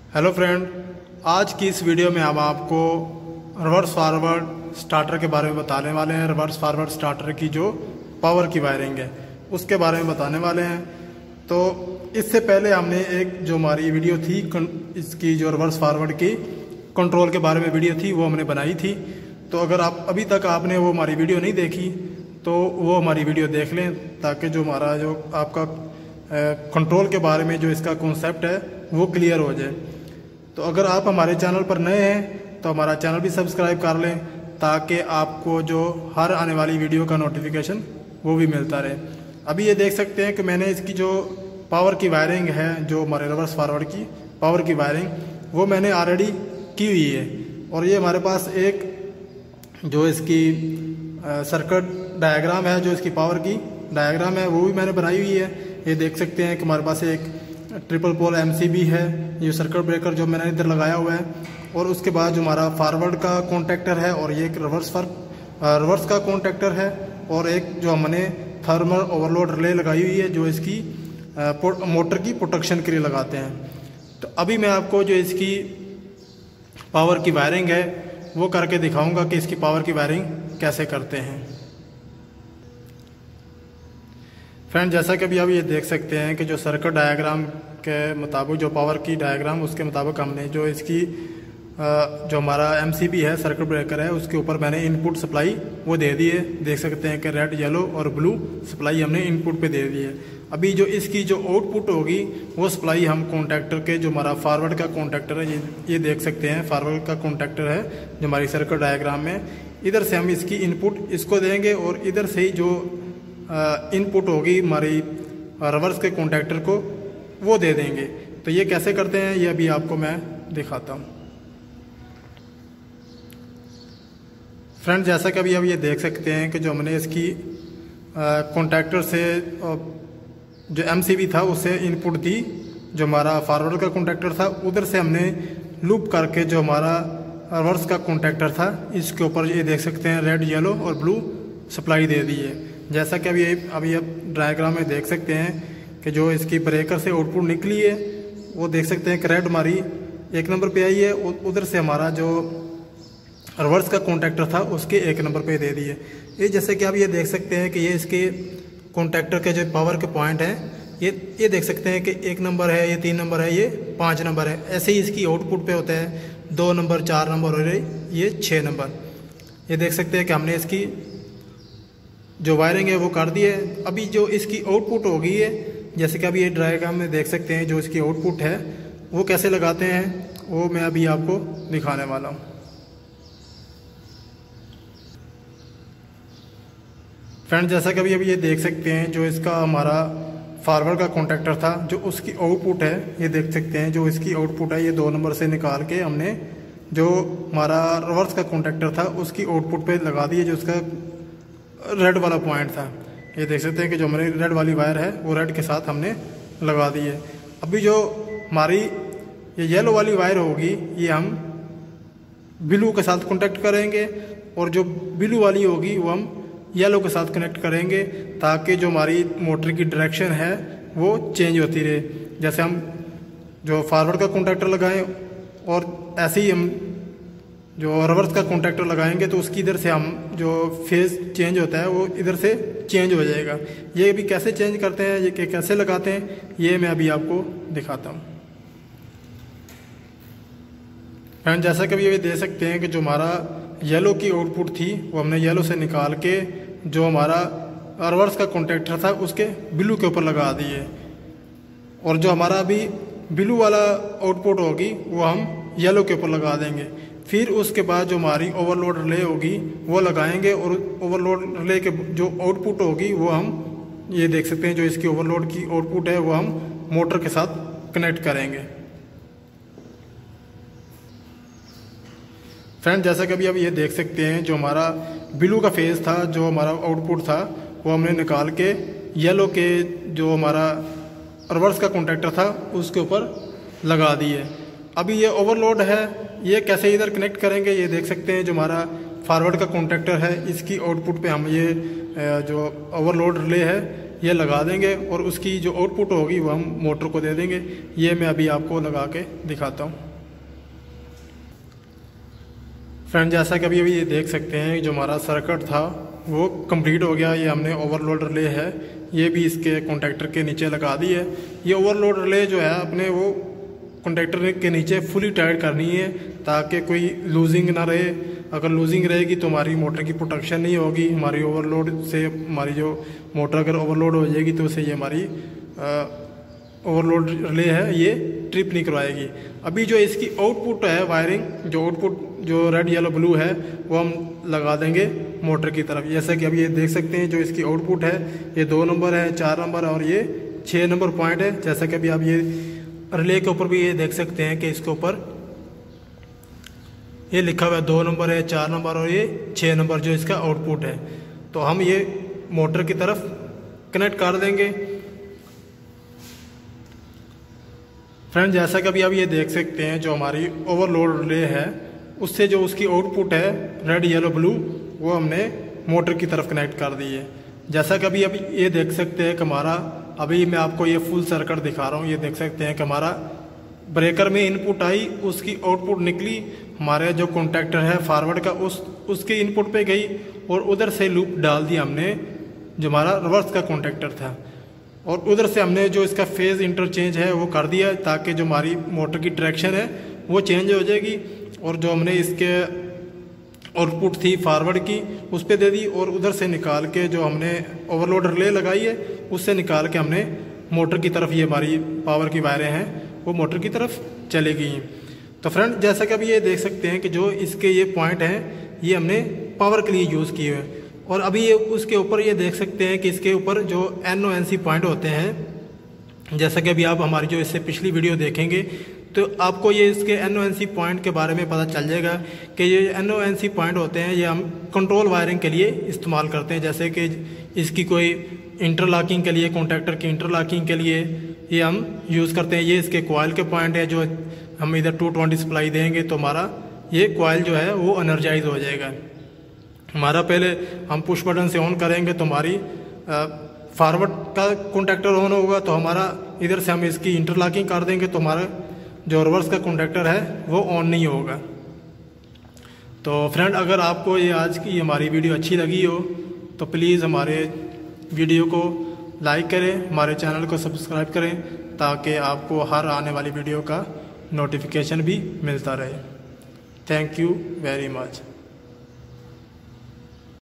Hello friend, आज की इस वीडियो में हम आपको रिवर्स फॉरवर्ड स्टार्टर के बारे में बताने वाले हैं। रिवर्स फॉरवर्ड स्टार्टर की जो पावर की वायरिंग है उसके बारे में बताने वाले हैं। तो इससे पहले हमने एक जो हमारी वीडियो थी इसकी जो रिवर्स फॉरवर्ड की कंट्रोल के बारे में वीडियो थी वो हमने बनाई थी। तो अगर आप अभी तक आपने वो हमारी वीडियो नहीं देखी तो वो हमारी वीडियो देख लें, ताकि जो हमारा जो आपका कंट्रोल के बारे में जो इसका कॉन्सेप्ट है वो क्लियर हो जाए। तो अगर आप हमारे चैनल पर नए हैं तो हमारा चैनल भी सब्सक्राइब कर लें, ताकि आपको जो हर आने वाली वीडियो का नोटिफिकेशन वो भी मिलता रहे। अभी ये देख सकते हैं कि मैंने इसकी जो पावर की वायरिंग है, जो हमारे रिवर्स फॉरवर्ड की पावर की वायरिंग, वो मैंने ऑलरेडी की हुई है। और ये हमारे पास एक जो इसकी सर्किट डायग्राम है, जो इसकी पावर की डायग्राम है, वो भी मैंने बनाई हुई है। ये देख सकते हैं कि हमारे पास एक ट्रिपल पोल MCB है, ये सर्किट ब्रेकर जो मैंने इधर लगाया हुआ है। और उसके बाद जो हमारा फॉरवर्ड का कॉन्टैक्टर है, और ये एक रिवर्स का कॉन्टैक्टर है, और एक जो हमने थर्मल ओवरलोड रिले लगाई हुई है जो इसकी मोटर की प्रोटेक्शन के लिए लगाते हैं। तो अभी मैं आपको जो इसकी पावर की वायरिंग है वो करके दिखाऊंगा कि इसकी पावर की वायरिंग कैसे करते हैं। फ्रेंड, जैसा कि अभी ये देख सकते हैं कि जो सर्किट डायग्राम के मुताबिक, जो पावर की डायग्राम उसके मुताबिक हमने जो इसकी जो हमारा MCB है, सर्किट ब्रेकर है, उसके ऊपर मैंने इनपुट सप्लाई वो दे दी है। देख सकते हैं कि रेड, येलो और ब्लू सप्लाई हमने इनपुट पे दे दी है। अभी जो इसकी जो आउटपुट होगी वो सप्लाई हम कॉन्टैक्टर के, जो हमारा फॉरवर्ड का कॉन्टैक्टर है, ये देख सकते हैं फॉरवर्ड का कॉन्टैक्टर है जो हमारी सर्किट डायग्राम में, इधर से हम इसकी इनपुट इसको देंगे और इधर से ही जो इनपुट होगी हमारी रिवर्स के कॉन्टैक्टर को वो दे देंगे। तो ये कैसे करते हैं ये अभी आपको मैं दिखाता हूँ। फ्रेंड, जैसा कि अभी आप ये देख सकते हैं कि जो हमने इसकी कॉन्टैक्टर से जो MCB था उससे इनपुट दी, जो हमारा फॉरवर्ड का कॉन्टैक्टर था उधर से हमने लूप करके जो हमारा रिवर्स का कॉन्टैक्टर था इसके ऊपर ये देख सकते हैं रेड, येलो और ब्लू सप्लाई दे दी है। जैसा कि अभी आप डायग्राम में देख सकते हैं कि जो इसकी ब्रेकर से आउटपुट निकली है वो देख सकते हैं कि रेड हमारी 1 नंबर पे आई है, उधर से हमारा जो रिवर्स का कॉन्टैक्टर था उसके 1 नंबर पे दे दी है। ये जैसे कि आप ये देख सकते हैं कि ये इसके कॉन्टैक्टर के जो पावर के पॉइंट हैं, ये देख सकते हैं कि 1 नंबर है, ये 3 नंबर है, ये 5 नंबर है। ऐसे ही इसकी आउटपुट पे होता है 2 नंबर, 4 नंबर और ये 6 नंबर। ये देख सकते हैं कि हमने इसकी जो वायरिंग है वो कर दी है। अभी जो इसकी आउटपुट हो गई है, जैसे कि अभी ये डायग्राम में देख सकते हैं जो इसकी आउटपुट है वो कैसे लगाते हैं वो मैं अभी आपको दिखाने वाला हूँ। फ्रेंड, जैसा कि अभी ये देख सकते हैं जो इसका हमारा फॉरवर्ड का कॉन्टैक्टर था, जो उसकी आउटपुट है, ये देख सकते हैं जो इसकी आउटपुट है, ये 2 नंबर से निकाल के हमने जो हमारा रिवर्स का कॉन्टैक्टर था उसकी आउटपुट पे लगा दी है, जो उसका रेड वाला पॉइंट था। ये देख सकते हैं कि जो हमारी रेड वाली वायर है वो रेड के साथ हमने लगा दी है। अभी जो हमारी ये येलो वाली वायर होगी ये हम ब्लू के साथ कनेक्ट करेंगे, और जो ब्लू वाली होगी वो हम येलो के साथ कनेक्ट करेंगे, ताकि जो हमारी मोटर की डायरेक्शन है वो चेंज होती रहे। जैसे हम जो फॉरवर्ड का कॉन्टैक्टर लगाएं और ऐसे ही हम जो रिवर्स का कॉन्टैक्टर लगाएंगे तो उसकी इधर से हम जो फेज चेंज होता है वो इधर से चेंज हो जाएगा। ये भी कैसे चेंज करते हैं, ये कैसे लगाते हैं, ये मैं अभी आपको दिखाता हूँ। फ्रेंड, जैसा कि अभी ये देख सकते हैं कि जो हमारा येलो की आउटपुट थी वो हमने येलो से निकाल के जो हमारा रिवर्स का कॉन्टैक्टर था उसके ब्लू के ऊपर लगा दिए, और जो हमारा अभी ब्लू वाला आउटपुट होगी वो हम येलो के ऊपर लगा देंगे। फिर उसके बाद जो हमारी ओवरलोड रिले होगी वो लगाएंगे, और ओवरलोड रिले के जो आउटपुट होगी वो हम ये देख सकते हैं जो इसकी ओवरलोड की आउटपुट है वो हम मोटर के साथ कनेक्ट करेंगे। फ्रेंड, जैसा कि अभी ये देख सकते हैं जो हमारा ब्लू का फेज था, जो हमारा आउटपुट था वो हमने निकाल के येलो के जो हमारा रिवर्स का कॉन्टैक्टर था उसके ऊपर लगा दिए। अभी ये ओवरलोड है, ये कैसे इधर कनेक्ट करेंगे, ये देख सकते हैं जो हमारा फॉरवर्ड का कॉन्टैक्टर है इसकी आउटपुट पे हम ये जो ओवरलोड रिले है ये लगा देंगे और उसकी जो आउटपुट होगी वो हम मोटर को दे देंगे। ये मैं अभी आपको लगा के दिखाता हूँ। फ्रेंड जैसा कि अभी ये देख सकते हैं जो हमारा सर्किट था वो कंप्लीट हो गया। ये हमने ओवरलोड रिले है ये भी इसके कॉन्टैक्टर के नीचे लगा दी है। ये ओवरलोड रिले जो है अपने वो कॉन्टैक्टर के नीचे फुली टाइट करनी है ताकि कोई लूजिंग ना रहे। अगर लूजिंग रहेगी तो हमारी मोटर की प्रोटेक्शन नहीं होगी। हमारी ओवरलोड से हमारी जो मोटर अगर ओवरलोड हो जाएगी तो उससे ये हमारी ओवरलोड रिले है ये ट्रिप नहीं करवाएगी। अभी जो इसकी आउटपुट है वायरिंग, जो आउटपुट जो रेड येलो ब्लू है वो हम लगा देंगे मोटर की तरफ। जैसा कि अभी ये देख सकते हैं जो इसकी आउटपुट है ये 2 नंबर है, 4 नंबर और ये 6 नंबर पॉइंट है। जैसा कि अभी आप ये रिले के ऊपर भी ये देख सकते हैं कि इसके ऊपर ये लिखा हुआ है 2 नंबर है, 4 नंबर और ये 6 नंबर जो इसका आउटपुट है। तो हम ये मोटर की तरफ कनेक्ट कर देंगे। फ्रेंड जैसा कि अभी आप ये देख सकते हैं जो हमारी ओवरलोड रिले है उससे जो उसकी आउटपुट है रेड येलो ब्लू वो हमने मोटर की तरफ कनेक्ट कर दी है। जैसा कि अभी ये देख सकते हैं कि हमारा अभी मैं आपको ये फुल सर्किट दिखा रहा हूँ। ये देख सकते हैं कि हमारा ब्रेकर में इनपुट आई, उसकी आउटपुट निकली, हमारे जो कॉन्टैक्टर है फॉरवर्ड का उसके इनपुट पे गई और उधर से लूप डाल दिया हमने जो हमारा रिवर्स का कॉन्टैक्टर था और उधर से हमने जो इसका फेज़ इंटरचेंज है वो कर दिया ताकि जो हमारी मोटर की डायरेक्शन है वो चेंज हो जाएगी। और जो हमने इसके आउटपुट थी फॉरवर्ड की उस पर दे दी और उधर से निकाल के जो हमने ओवरलोड रिले लगाई है उससे निकाल के हमने मोटर की तरफ ये हमारी पावर की वायरें हैं वो मोटर की तरफ चली गई। तो फ्रेंड जैसा कि अभी ये देख सकते हैं कि जो इसके ये पॉइंट हैं ये हमने पावर के लिए यूज़ किए हुए हैं। और अभी ये उसके ऊपर ये देख सकते हैं कि इसके ऊपर जो NONC पॉइंट होते हैं, जैसा कि अभी आप हमारी जो इससे पिछली वीडियो देखेंगे तो आपको ये इसके NONC पॉइंट के बारे में पता चल जाएगा कि ये NONC पॉइंट होते हैं ये हम कंट्रोल वायरिंग के लिए इस्तेमाल करते हैं। जैसे कि इसकी कोई इंटरलॉकिंग के लिए, कॉन्टैक्टर की इंटरलॉकिंग के लिए ये हम यूज़ करते हैं। ये इसके कॉइल के पॉइंट है जो हम इधर 220 सप्लाई देंगे तो हमारा ये कॉइल जो है वो एनर्जाइज हो जाएगा। हमारा पहले हम पुश बटन से ऑन करेंगे तो हमारी फॉरवर्ड का कॉन्टैक्टर ऑन होगा तो हमारा इधर से हम इसकी इंटरलॉकिंग कर देंगे तो हमारा जो रिवर्स का कॉन्टैक्टर है वो ऑन नहीं होगा। तो फ्रेंड अगर आपको ये आज की हमारी वीडियो अच्छी लगी हो तो प्लीज़ हमारे वीडियो को लाइक करें, हमारे चैनल को सब्सक्राइब करें ताकि आपको हर आने वाली वीडियो का नोटिफिकेशन भी मिलता रहे। Thank you very much.